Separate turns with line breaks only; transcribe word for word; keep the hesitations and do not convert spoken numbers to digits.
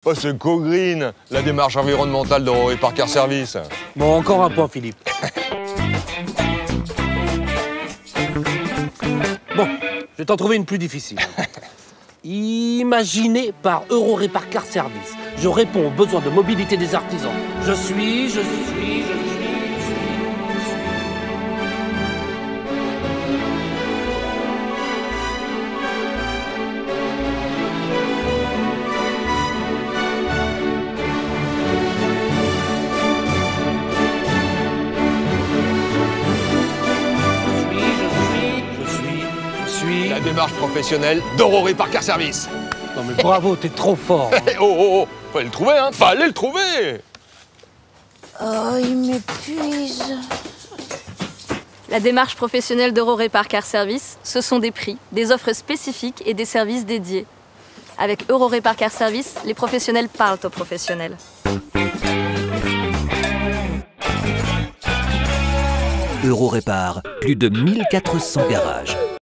Oh, c'est Cogreen, la démarche environnementale d'Eurorepar Car Service.
Bon, encore un point, Philippe. Bon, je vais t'en trouver une plus difficile. Imaginez par Eurorepar Car Service. Je réponds aux besoins de mobilité des artisans. Je suis, je suis, je suis, je suis.
La démarche professionnelle d'Eurorepar Car Service.
Non mais bravo, t'es trop fort.
Hein. Oh, oh, oh, fallait le trouver, hein. Fallait le trouver.
Oh, il m'épuise.
La démarche professionnelle d'Eurorepar Car Service, ce sont des prix, des offres spécifiques et des services dédiés. Avec Eurorepar Car Service, les professionnels parlent aux professionnels.
Eurorepar, plus de mille quatre cents garages.